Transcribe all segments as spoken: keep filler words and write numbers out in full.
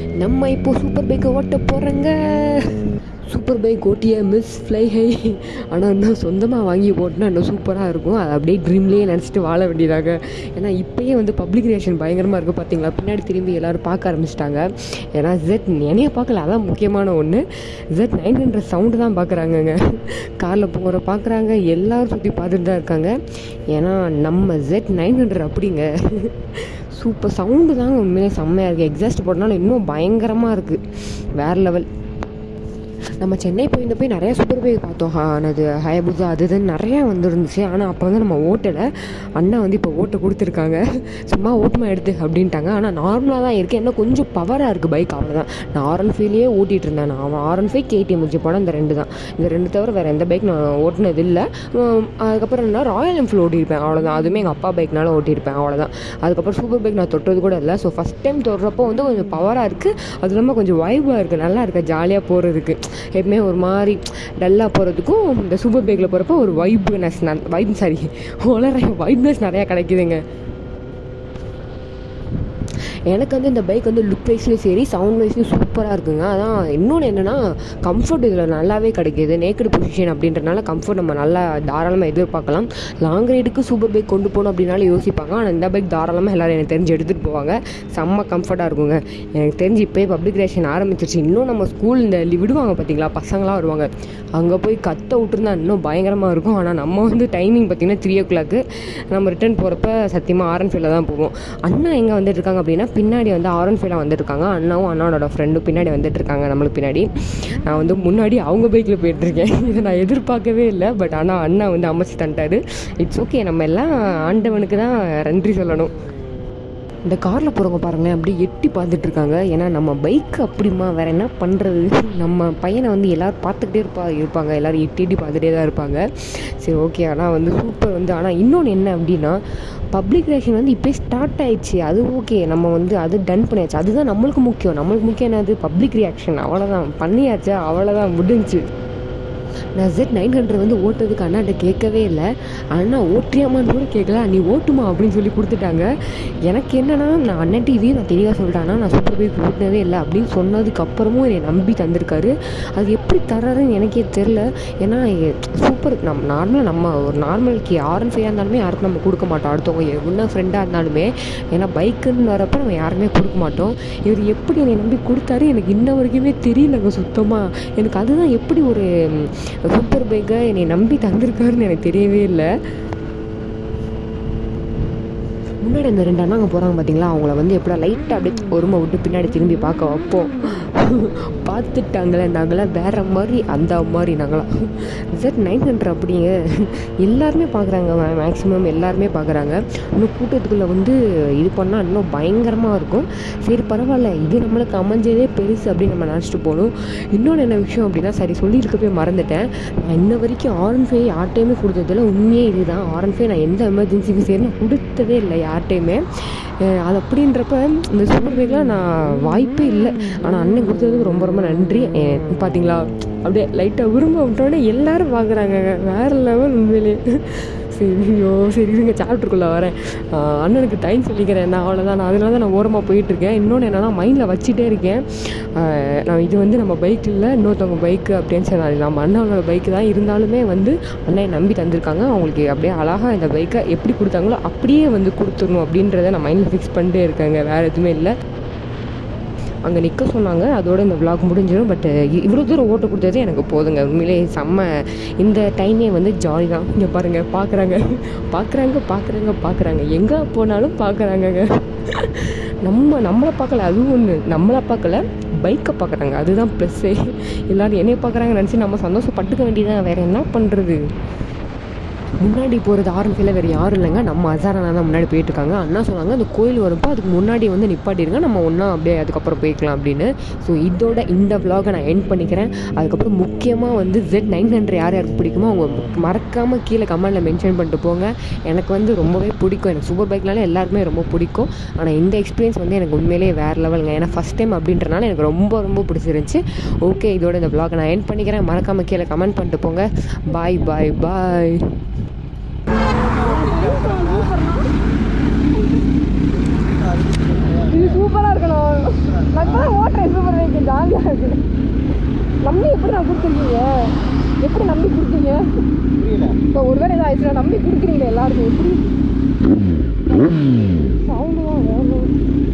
நம்ம இப்போ சூப்பர் பைக்கை ஓட்ட போகிறோங்க. சூப்பர் பைக் ஓட்டிய மிஸ் ஃப்ளை ஹை. ஆனால் இன்னும் சொந்தமாக வாங்கி போட்டுனா இன்னும் சூப்பராக இருக்கும். அதை அப்படியே ட்ரீம்லேயே நினச்சிட்டு வாழ வேண்டியதாக. ஏன்னா இப்போயே வந்து பப்ளிக் ரியாக்ஷன் பயங்கரமாக இருக்குது பார்த்தீங்களா. பின்னாடி திரும்பி எல்லோரும் பார்க்க ஆரம்பிச்சிட்டாங்க. ஏன்னா ஜெட் என்னைய பார்க்கல, அதான் முக்கியமான ஒன்று. ஜெட் நைன் ஹண்ட்ரட் சவுண்டு தான் பார்க்குறாங்கங்க. காரில் போகிற பார்க்குறாங்க, எல்லோரும் சுற்றி பார்த்துட்டு தான் இருக்காங்க. ஏன்னா நம்ம ஜெட் நைன் ஹண்ட்ரட் அப்படிங்க சூப்பர் சவுண்டு தாங்க, உண்மையிலே செம்மையாக இருக்குது. எக்ஸாஸ்ட் போட்டனால இன்னும் பயங்கரமாக இருக்குது, வேறு லெவல். நம்ம சென்னை போயிருந்த போய் நிறையா சூப்பர் பைக் பார்த்தோம். அது ஹயபுசா அது இதுன்னு நிறையா வந்துருந்துச்சு. ஆனால் அப்போ வந்து நம்ம ஓட்டலை. அண்ணா வந்து இப்போ ஓட்ட கொடுத்துருக்காங்க. சும்மா ஓட்டமாக எடுத்து அப்படின்ட்டாங்க. ஆனால் நார்மலாக தான் இருக்குது, என்ன கொஞ்சம் பவராக இருக்குது பைக், அவ்வளோதான். நான் ஆர் ஒன் ஃபைவ்லேயே ஓட்டிகிட்டு இருந்தேன். நான் ஆர் ஒன் ஃபைவ் கேடிஎம் வச்சு போனால் இந்த ரெண்டு தான். இந்த ரெண்டு தவிர வேறு எந்த பைக் நான் ஓட்டினது இல்லை. அதுக்கப்புறம் என்ன ராயல் என்ஃபீல்டு ஓட்டியிருப்பேன், அவ்வளோதான். அதுவுமே எங்கள் அப்பா பைக்னால ஓட்டியிருப்பேன், அவ்வளோதான். அதுக்கப்புறம் சூப்பர் பைக் நான் தொட்டது கூட இல்லை. ஸோ ஃபஸ்ட் டைம் தொடுறப்போ வந்து கொஞ்சம் பவராக இருக்குது. அது இல்லாமல் கொஞ்சம் வைபாக இருக்குது, நல்லா இருக்குது, ஜாலியாக போகிறதுக்கு. எப்பவுமே ஒரு மாதிரி டல்லாக போகிறதுக்கும் இந்த சூப்பர் பைக்கில் போகிறப்போ ஒரு வைப்னஸ் வைப் சாரி ஓலற வைப்னஸ் நிறையா கிடைக்குதுங்க. எனக்கு வந்து இந்த பைக் வந்து லுக் வைஸ்லேயும் சரி சவுண்ட் வைஸ்லையும் சூப்பராக இருக்குங்க. அதான் இன்னொன்று என்னென்னா கம்ஃபர்ட் இதில் நல்லாவே கிடைக்கிது. நேக்கடு பொசிஷன் அப்படின்றனால கம்ஃபர்ட் நம்ம நல்லா தாராளமாக எதிர்பார்க்கலாம். லாங் ரைடுக்கு சூப்பர் பைக் கொண்டு போகணும் அப்படின்னாலும் யோசிப்பாங்க. ஆனால் இந்த பைக் தாராளமாக எல்லோரும் எனக்கு தெரிஞ்சு எடுத்துகிட்டு போவாங்க. செம்ம கம்ஃபர்ட்டாக இருக்குங்க. எனக்கு தெரிஞ்சு இப்போயே பப்ளிக் ரியாக்ஷன் ஆரம்பிச்சிருச்சு. இன்னும் நம்ம ஸ்கூல் இந்த விடுவாங்க பார்த்தீங்களா, பசங்களாம் வருவாங்க, அங்கே போய் கத்த விட்டுருந்தா இன்னும் பயங்கரமாக இருக்கும். ஆனால் நம்ம வந்து டைமிங் பார்த்திங்கன்னா த்ரீ ஓ கிளாக்கு நம்ம ரிட்டர்ன் போகிறப்ப சத்தியமாக ஆர் ஒன் ஃபைவ்ல தான் போவோம். அண்ணா எங்கே வந்துட்டு இருக்காங்க அப்படின்னா பின்னாடி வந்து ஆர் ஒன் ஃபைவ்ல வந்துட்டுருக்காங்க. அண்ணாவும் அண்ணாவோட ஃப்ரெண்டும் பின்னாடி வந்துட்டுருக்காங்க நம்மளுக்கு பின்னாடி. நான் வந்து முன்னாடி அவங்க பைக்கில் போயிட்டுருக்கேன். இதை நான் எதிர்பார்க்கவே இல்லை. பட் ஆனால் அண்ணா வந்து அமைச்சு தந்துட்டாரு. இட்ஸ் ஓகே, நம்ம எல்லாம் ஆண்டவனுக்கு தான் நன்றி சொல்லணும். இந்த காரில் போகிறவங்க பாருங்களேன், அப்படியே எட்டி பார்த்துட்ருக்காங்க. ஏன்னா நம்ம பைக் அப்படிமா வேறு என்ன பண்ணுறது. நம்ம பையனை வந்து எல்லோரும் பார்த்துக்கிட்டே இருப்பா இருப்பாங்க எல்லோரும் எட்டி எட்டி பார்த்துட்டே தான் இருப்பாங்க. சரி ஓகே. ஆனால் வந்து சூப்பர் வந்து ஆனால் இன்னொன்று என்ன அப்படின்னா பப்ளிக் ரியாக்ஷன் வந்து இப்போ ஸ்டார்ட் ஆகிடுச்சு. அது ஓகே, நம்ம வந்து அது டன் பண்ணியாச்சு. அதுதான் நம்மளுக்கு முக்கியம். நம்மளுக்கு முக்கியம் என்னது, பப்ளிக் ரியாக்ஷன். அவ்வளோதான், பண்ணியாச்சா, அவ்வளோதான், முடிஞ்சு. நான் ஜெட் நைன் ஹண்ட்ரட் வந்து ஓட்டுறதுக்கு அண்ணாட்ட கேட்கவே இல்லை. அண்ணா ஓட்டியாமான்னு கூட கேட்கல, நீ ஓட்டுமா அப்படின்னு சொல்லி கொடுத்துட்டாங்க. எனக்கு என்னென்னா நான் அண்ணன்ட்டு இதையும் நான் தெளிவாக சொல்லிட்டேன்னா நான் சூப்பர் பைக் ஓட்டினதே இல்லை அப்படின்னு சொன்னதுக்கப்புறமும் என்னை நம்பி தந்திருக்காரு. அது எப்படி தர்றாருன்னு எனக்கே தெரில. ஏன்னா சூப்பர் நம்ம நார்மலாக நம்ம ஒரு நார்மலுக்கு ஆர் ஒன் ஃபைவாக இருந்தாலுமே யாருக்கும் நம்ம கொடுக்க மாட்டோம், அடுத்தவங்க என்ன ஃப்ரெண்டாக இருந்தாலுமே. ஏன்னா பைக்குன்னு வரப்போ நம்ம யாருமே கொடுக்க மாட்டோம். இவர் எப்படி என்னை நம்பி கொடுத்தாரு எனக்கு இன்ன வரைக்குமே தெரியலங்க சுத்தமாக. எனக்கு அதுதான் எப்படி ஒரு சூப்பர் பைக்கை என்னை நம்பி தந்திருக்காருன்னு எனக்கு தெரியவே இல்லை. முன்னாடி இந்த ரெண்டு அண்ணாங்க போகிறாங்க பார்த்தீங்களா, அவங்கள வந்து எப்படா லைட்டாக அப்படியே ஒருமை விட்டு பின்னாடி திரும்பி பார்க்க வைப்போம். பார்த்துட்டாங்களே நாங்களாம் வேறு மாதிரி அந்த மாதிரி நாங்களாம். ஜெட் நைன் ஹண்ட்ரட் அப்படிங்க எல்லாருமே பார்க்குறாங்க, மேக்ஸிமம் எல்லாருமே பார்க்குறாங்க. இன்னும் கூட்டத்துக்குள்ளே வந்து இது பண்ணால் இன்னும் பயங்கரமாக இருக்கும். சரி பரவாயில்ல, இது நம்மளுக்கு அமைஞ்சதே பெருசு அப்படின்னு நம்ம நினச்சிட்டு போகணும். இன்னொன்று என்ன விஷயம் அப்படின்னா, சரி சொல்லியிருக்கப்பே மறந்துட்டேன், நான் இன்ன வரைக்கும் ஆர் ஒன் ஃபைவ் யார்ட்டையுமே கொடுத்ததில்ல. உண்மையே இதுதான், ஆர் ஒன் ஃபைவ் நான் எந்த எமர்ஜென்சிக்கு சரி நான் கொடுத்ததே இல்லை யார்ட்டையுமே. அது அப்படின்றப்ப இந்த சூப்பர் பைக்லாம் நான் வாய்ப்பே இல்லை. ஆனால் அண்ணன் கொடுத்ததுக்கு ரொம்ப ரொம்ப நன்றி. பார்த்தீங்களா அப்படியே லைட்டாக விரும்ப விட்டோன்னே எல்லோரும் பார்க்குறாங்க, வேறு லெவல் உண்மையிலே. சரியோ சரி இதுங்க சாப்டருக்குள்ளே வரேன். அண்ணனுக்கு டைம் சொல்லிக்கிறேன் நான், அவ்வளோதான். நான் அதனால தான் நான் ஓரமாக போயிட்டுருக்கேன். இன்னொன்று என்னென்னா மைண்டில் வச்சுட்டே இருக்கேன், நான் இது வந்து நம்ம பைக் இல்லை இன்னொருத்தவங்க பைக்கு அப்படின்னு சரி நம்ம அண்ணனோட பைக்கு தான் இருந்தாலுமே வந்து அண்ணன் நம்பி தந்திருக்காங்க. அவங்களுக்கு அப்படியே அழகாக இந்த பைக்கை எப்படி கொடுத்தாங்களோ அப்படியே வந்து கொடுத்துடணும் அப்படின்றத நான் மைண்டில் ஃபிக்ஸ் பண்ணிட்டே இருக்கேங்க, வேறு எதுவுமே இல்லை. அங்கே நிற்க சொன்னாங்க, அதோட இந்த விளாக் முடிஞ்சிடும். பட் இவ்வளோ தூரம் ஓட்ட கொடுத்தது எனக்கு போதுங்க. உண்மையிலே செம்ம இந்த டைமே வந்து ஜாலி தான். இங்கே பாருங்கள், பார்க்குறாங்க பார்க்குறாங்க பார்க்குறாங்க பார்க்குறாங்க எங்கே போனாலும் பார்க்குறாங்கங்க. நம்ம நம்மளை பார்க்கல, அதுவும் ஒன்று, நம்மளை பார்க்கல பைக்கை பார்க்குறாங்க, அதுதான் ப்ளஸ்ஸே. எல்லோரும் என்னையை பார்க்குறாங்கன்னு நினச்சி நம்ம சந்தோஷப்பட்டுக்க வேண்டியதான், வேறு என்ன பண்ணுறது. முன்னாடி போகிறது ஆர் ஒன் ஃபைவ்ல வேறு யாரும் இல்லைங்க, நம்ம அசாரானா தான் முன்னாடி போயிட்டுருக்காங்க. அண்ணா சொன்னாங்க அந்த கோயில் வரப்போ அதுக்கு முன்னாடி வந்து நிப்பாட்டிருங்க, நம்ம ஒன்றா அப்படியே அதுக்கப்புறம் போய்க்கலாம் அப்படின்னு. ஸோ இதோட இந்த விலாகை நான் எண்ட் பண்ணிக்கிறேன். அதுக்கப்புறம் முக்கியமாக வந்து ஜெட் நைன் ஹண்ட்ரட் யார் யாருக்கு பிடிக்குமோ அவங்க மறக்காமல் கீழே கமெண்டில் மென்ஷன் பண்ணிட்டு போங்க. எனக்கு வந்து ரொம்பவே பிடிக்கும், எனக்கு சூப்பர் பைக்னால எல்லாருக்குமே ரொம்ப பிடிக்கும். ஆனால் இந்த எக்ஸ்பீரியன்ஸ் வந்து எனக்கு உண்மையிலேயே வேறு லெவலுங்க. ஏன்னா ஃபஸ்ட் டைம் அப்படின்றனால எனக்கு ரொம்ப ரொம்ப பிடிச்சிருந்துச்சி. ஓகே, இதோட இந்த விலாகை நான் எண்ட் பண்ணிக்கிறேன். மறக்காமல் கீழே கமெண்ட் பண்ணிட்டு போங்க. பாய் பாய் பாய். இது சூப்பரா இருக்கணும். நான் இப்போ தான் ஓட்டுறேன் சூப்பர் பைக்கு ஜாலியாக இருக்குது. நம்பி எப்படி நான் கொடுத்துருக்கீங்க? எப்படி நம்பி கொடுத்தீங்க? இப்போ ஒரு வேலை ஏதாவது ஆயிடுச்சுன்னா நம்பி கொடுக்குறீங்களே எல்லாருக்கும் எப்படி சவுண்டு தான் வேணும்.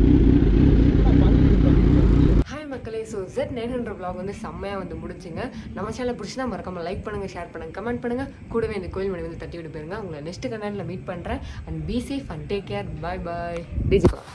ஹாய் மக்களே, so jet nine hundred vlog வந்து செம்மையாக வந்து முடிச்சுங்க. நம்ம சேனல் பிடிச்சினா மறக்காம லைக் பண்ணுங்கள், ஷேர் பண்ணுங்கள், கமெண்ட் பண்ணுங்கள். கூடவே இந்த கோயில் மணி வந்து தட்டி விட்டு போயிருங்க. உங்களை நெக்ஸ்ட் கண்டென்ட்டில் மீட் பண்ணுறேன். And be safe and take care. Bye bye. டிஜிகா.